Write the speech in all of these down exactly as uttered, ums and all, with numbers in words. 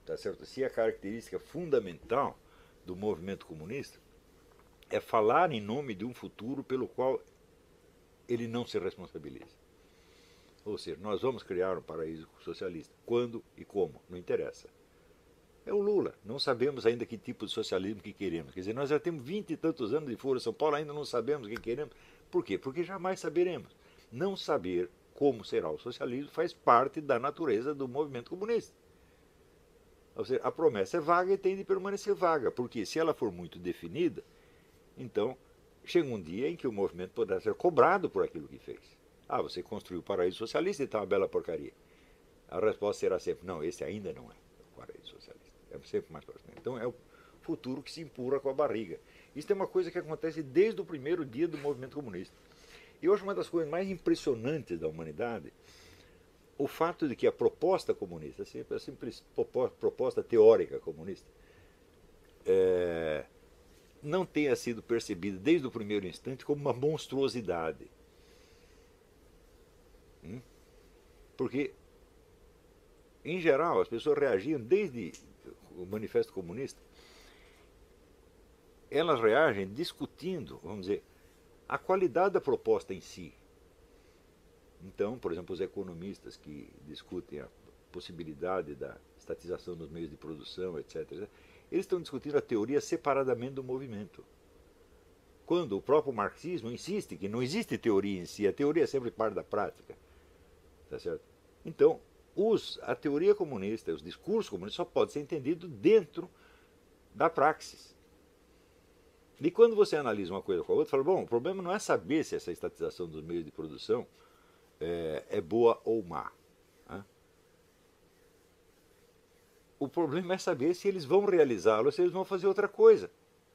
tá certo? Se a característica fundamental do movimento comunista é falar em nome de um futuro pelo qual ele não se responsabiliza. Ou seja, nós vamos criar um paraíso socialista. Quando e como? Não interessa. É o Lula. Não sabemos ainda que tipo de socialismo que queremos. Quer dizer, nós já temos vinte e tantos anos de Folha de São Paulo, ainda não sabemos o que queremos. Por quê? Porque jamais saberemos. Não saber como será o socialismo faz parte da natureza do movimento comunista. Ou seja, a promessa é vaga e tem de permanecer vaga. Porque se ela for muito definida, então chega um dia em que o movimento poderá ser cobrado por aquilo que fez. Ah, você construiu o paraíso socialista e está uma bela porcaria. A resposta será sempre, não, esse ainda não é o paraíso socialista. É sempre mais próximo. Então é o futuro que se empurra com a barriga. Isso é uma coisa que acontece desde o primeiro dia do movimento comunista. E eu acho uma das coisas mais impressionantes da humanidade o fato de que a proposta comunista, a simples proposta teórica comunista, é, não tenha sido percebida desde o primeiro instante como uma monstruosidade. Porque, em geral, as pessoas reagiam desde o Manifesto Comunista, elas reagem discutindo, vamos dizer, a qualidade da proposta em si. Então, por exemplo, os economistas que discutem a possibilidade da estatização dos meios de produção, etcétera, eles estão discutindo a teoria separadamente do movimento. Quando o próprio marxismo insiste que não existe teoria em si, a teoria é sempre parte da prática. Tá certo? Então, os, a teoria comunista, os discursos comunistas só podem ser entendidos dentro da praxis. E quando você analisa uma coisa com a outra, fala, bom, o problema não é saber se essa estatização dos meios de produção é, é boa ou má. Né? O problema é saber se eles vão realizá-lo ou se eles vão fazer outra coisa.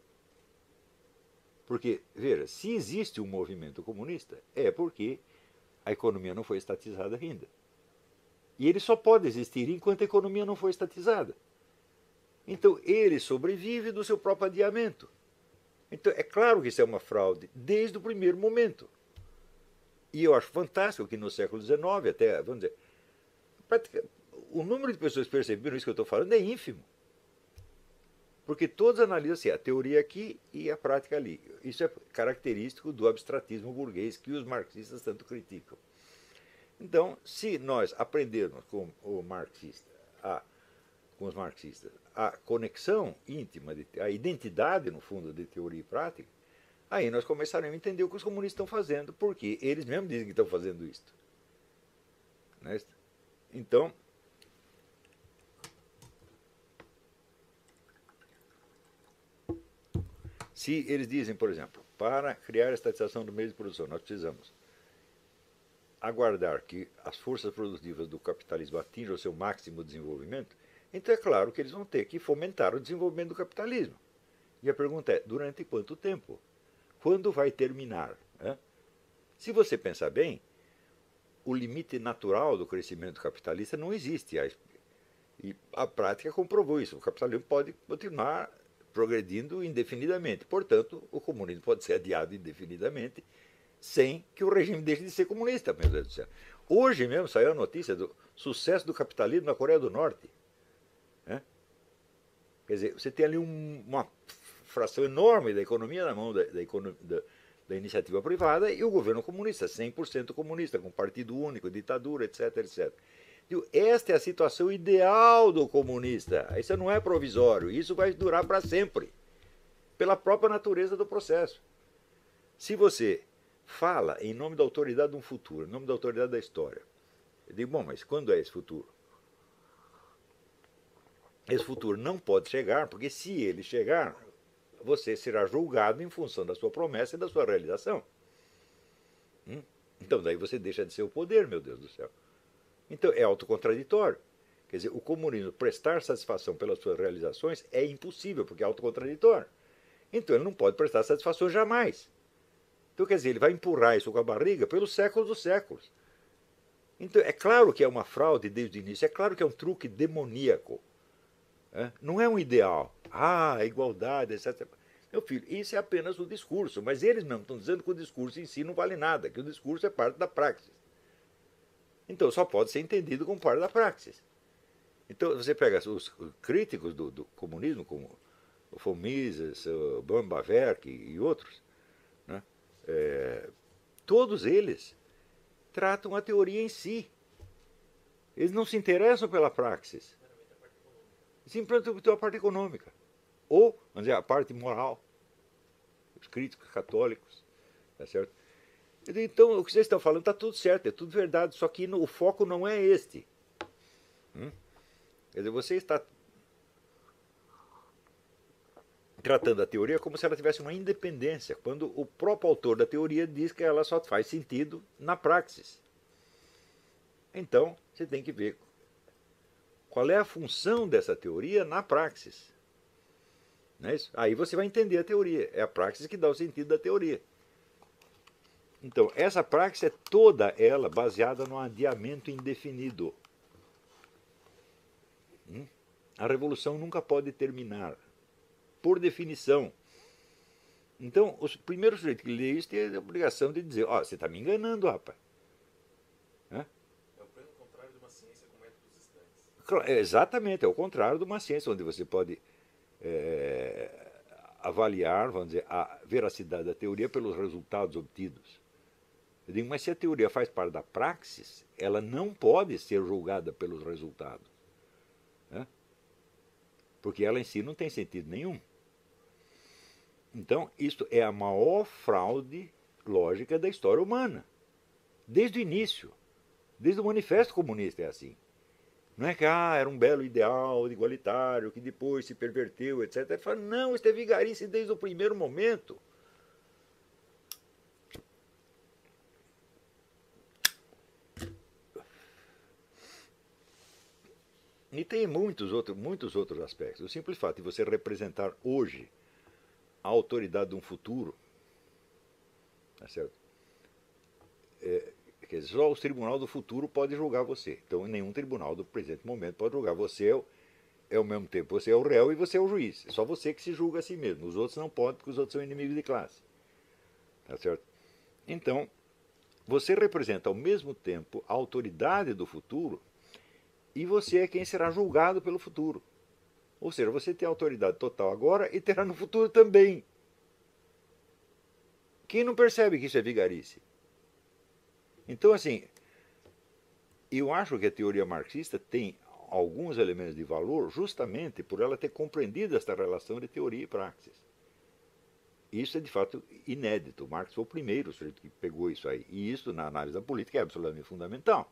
Porque, veja, se existe um movimento comunista, é porque a economia não foi estatizada ainda. E ele só pode existir enquanto a economia não for estatizada. Então ele sobrevive do seu próprio adiamento. Então é claro que isso é uma fraude desde o primeiro momento. E eu acho fantástico que no século dezenove, até, vamos dizer, o número de pessoas que perceberam isso que eu estou falando é ínfimo. Porque todos analisam assim, a teoria aqui e a prática ali. Isso é característico do abstratismo burguês que os marxistas tanto criticam. Então, se nós aprendermos com o marxista, a, com os marxistas, a conexão íntima, de, a identidade, no fundo, de teoria e prática, aí nós começaremos a entender o que os comunistas estão fazendo, porque eles mesmos dizem que estão fazendo isso. Né? Então, se eles dizem, por exemplo, para criar a estatização do meio de produção, nós precisamos aguardar que as forças produtivas do capitalismo atinjam o seu máximo desenvolvimento, então é claro que eles vão ter que fomentar o desenvolvimento do capitalismo. E a pergunta é, durante quanto tempo? Quando vai terminar? Né? Se você pensar bem, o limite natural do crescimento capitalista não existe. E a prática comprovou isso. O capitalismo pode continuar progredindo indefinidamente. Portanto, o comunismo pode ser adiado indefinidamente sem que o regime deixe de ser comunista, meu Deus do céu. Hoje mesmo saiu a notícia do sucesso do capitalismo na Coreia do Norte. Né? Quer dizer, você tem ali um, uma fração enorme da economia na mão da, da, da, da iniciativa privada e o governo comunista, cem por cento comunista, com partido único, ditadura, etc, etcétera. Esta é a situação ideal do comunista. Isso não é provisório, isso vai durar para sempre, pela própria natureza do processo. Se você fala em nome da autoridade de um futuro, em nome da autoridade da história, eu digo, bom, mas quando é esse futuro? Esse futuro não pode chegar, porque se ele chegar, você será julgado em função da sua promessa e da sua realização. Hum? Então daí você deixa de ser o poder, meu Deus do céu. Então é autocontraditório. Quer dizer, o comunismo prestar satisfação pelas suas realizações é impossível, porque é autocontraditório. Então ele não pode prestar satisfação jamais. Então, quer dizer, ele vai empurrar isso com a barriga pelos séculos dos séculos. Então, é claro que é uma fraude desde o início, é claro que é um truque demoníaco. É? Não é um ideal. Ah, a igualdade, etcétera. Meu filho, isso é apenas o discurso, mas eles mesmos estão dizendo que o discurso em si não vale nada, que o discurso é parte da praxis. Então, só pode ser entendido como parte da praxis. Então você pega os críticos do, do comunismo, como o von Mises, o Böhm-Bawerk e outros, né? É, todos eles tratam a teoria em si. Eles não se interessam pela praxis. Simplesmente pela parte econômica. Ou, vamos dizer, a parte moral. Os críticos católicos. Tá certo? Então, o que vocês estão falando está tudo certo, é tudo verdade, só que no, o foco não é este. Hum? Quer dizer, você está tratando a teoria como se ela tivesse uma independência, quando o próprio autor da teoria diz que ela só faz sentido na praxis. Então, você tem que ver qual é a função dessa teoria na praxis. Não é isso? Aí você vai entender a teoria. É a praxis que dá o sentido da teoria. Então, essa praxis é toda ela baseada no adiamento indefinido. Hum? A revolução nunca pode terminar, por definição. Então, o primeiro sujeito que lê isso tem a obrigação de dizer: ó, oh, você está me enganando, rapaz. Hã? É o plano contrário de uma ciência com métodos distantes. Exatamente, é o contrário de uma ciência, onde você pode é, avaliar, vamos dizer, a veracidade da teoria pelos resultados obtidos. Eu digo, mas se a teoria faz parte da praxis, ela não pode ser julgada pelos resultados. Né? Porque ela em si não tem sentido nenhum. Então, isto é a maior fraude lógica da história humana. Desde o início. Desde o Manifesto Comunista é assim. Não é que ah, era um belo ideal igualitário, que depois se perverteu, etcétera. Ele fala, não, isso é vigarice desde o primeiro momento. E tem muitos outros, muitos outros aspectos. O simples fato de você representar hoje a autoridade de um futuro, tá certo? É, quer dizer, só o tribunal do futuro pode julgar você. Então, nenhum tribunal do presente momento pode julgar. Você é, é ao mesmo tempo, você é o réu e você é o juiz. É só você que se julga a si mesmo. Os outros não podem, porque os outros são inimigos de classe. Tá certo? Então, você representa ao mesmo tempo a autoridade do futuro e você é quem será julgado pelo futuro. Ou seja, você tem autoridade total agora e terá no futuro também. Quem não percebe que isso é vigarice? Então, assim, eu acho que a teoria marxista tem alguns elementos de valor justamente por ela ter compreendido esta relação de teoria e praxis. Isso é, de fato, inédito. Marx foi o primeiro sujeito que pegou isso aí. E isso, na análise da política, é absolutamente fundamental.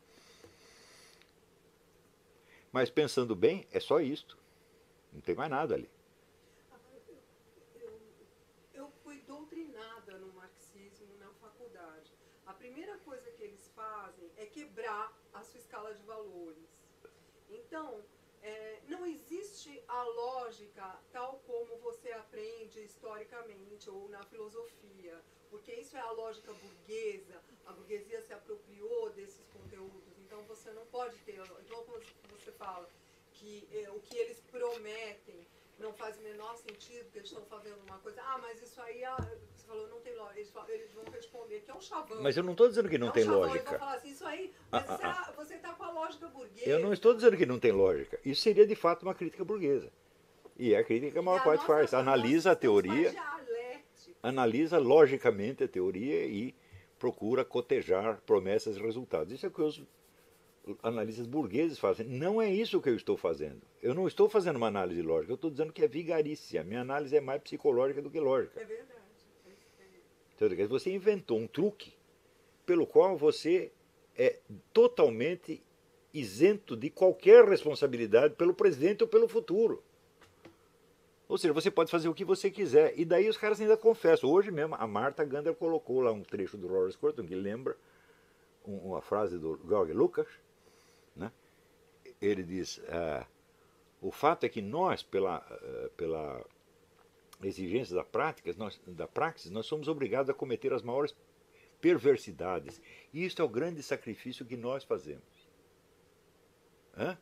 Mas, pensando bem, é só isto. Não tem mais nada ali. Eu, eu, eu fui doutrinada no marxismo na faculdade. A primeira coisa que eles fazem é quebrar a sua escala de valores. Então, é, não existe a lógica tal como você aprende historicamente ou na filosofia, porque isso é a lógica burguesa, a burguesia se apropriou desses conteúdos, então você não pode ter, igual como você fala, que é, o que eles prometem não faz o menor sentido, porque eles estão fazendo uma coisa, ah, mas isso aí, ah, você falou, não tem lógica, eles, eles vão responder que é um chavão. Mas eu não estou dizendo que não é um tem chavão, lógica. Eles vão falar assim, isso aí, mas ah, ah, você está com a lógica burguesa. Eu não estou dizendo que não tem lógica. Isso seria, de fato, uma crítica burguesa. E é a crítica que a maior parte faz. Analisa a teoria, analisa logicamente a teoria e procura cotejar promessas e resultados. Isso é o que os analistas burgueses fazem. Não é isso que eu estou fazendo. Eu não estou fazendo uma análise lógica, eu estou dizendo que é vigarice. A minha análise é mais psicológica do que lógica. É verdade. Então, você inventou um truque pelo qual você é totalmente isento de qualquer responsabilidade pelo presente ou pelo futuro. Ou seja, você pode fazer o que você quiser. E daí os caras ainda confessam. Hoje mesmo, a Martha Gander colocou lá um trecho do Roger Scruton que lembra uma frase do George Lucas. Né? Ele diz, ah, o fato é que nós, pela, pela exigência da prática, nós, da praxis, nós somos obrigados a cometer as maiores perversidades. E isso é o grande sacrifício que nós fazemos. Hã?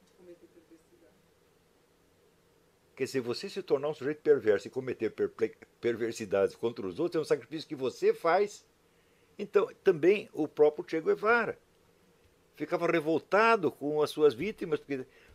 Quer dizer, você se tornar um sujeito perverso e cometer perversidades contra os outros é um sacrifício que você faz. Então, também o próprio Che Guevara ficava revoltado com as suas vítimas, porque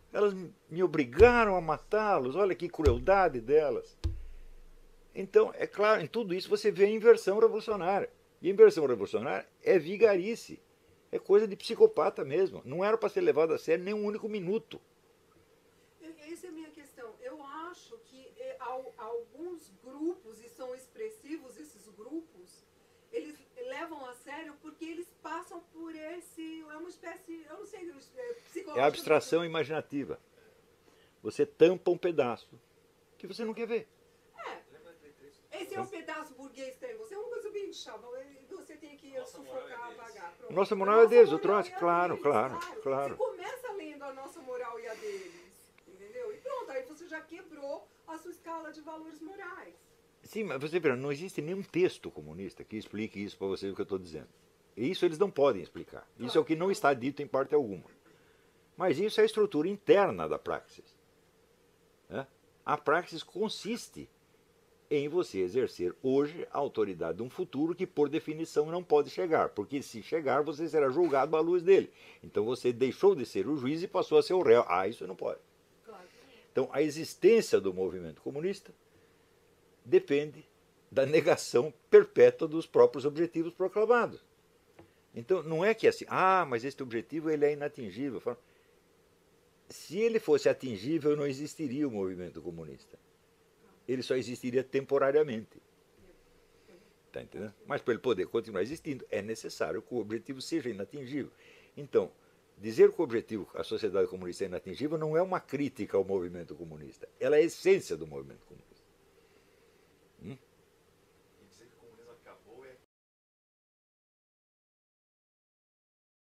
Elas me obrigaram a matá-los, olha que crueldade delas. Então, é claro, em tudo isso você vê a inversão revolucionária. E a inversão revolucionária é vigarice. É coisa de psicopata mesmo. Não era para ser levado a sério nem um único minuto. Essa é a minha questão. Eu acho que é, al- alguns grupos, e são expressivos esses grupos, eles levam a sério porque eles passam por esse... É uma espécie... Eu não sei... É, É a abstração imaginativa. Você tampa um pedaço que você não quer ver. Esse é o pedaço burguês que tem. Você é uma coisa bem chata. Você tem que Nossa moral é sufocar, deles. apagar. Pronto. Nossa A moral é deles, o moral Trotsky, é a claro, deles, claro, claro. Você começa lendo a nossa moral e a deles. Entendeu? E pronto, aí você já quebrou a sua escala de valores morais. Sim, mas você vê, não existe nenhum texto comunista que explique isso para você o que eu estou dizendo. E isso eles não podem explicar. Isso é o que não está dito em parte alguma. Mas isso é a estrutura interna da praxis. Né? A praxis consiste em você exercer hoje a autoridade de um futuro que, por definição, não pode chegar. Porque se chegar, você será julgado à luz dele. Então você deixou de ser o juiz e passou a ser o réu. Ah, isso não pode. Claro. Então a existência do movimento comunista depende da negação perpétua dos próprios objetivos proclamados. Então não é que assim, ah, mas este objetivo ele é inatingível. Eu falo, se ele fosse atingível, não existiria o movimento comunista. Ele só existiria temporariamente. Tá entendendo? Mas para ele poder continuar existindo, é necessário que o objetivo seja inatingível. Então, dizer que o objetivo, a sociedade comunista é inatingível, não é uma crítica ao movimento comunista. Ela é a essência do movimento comunista.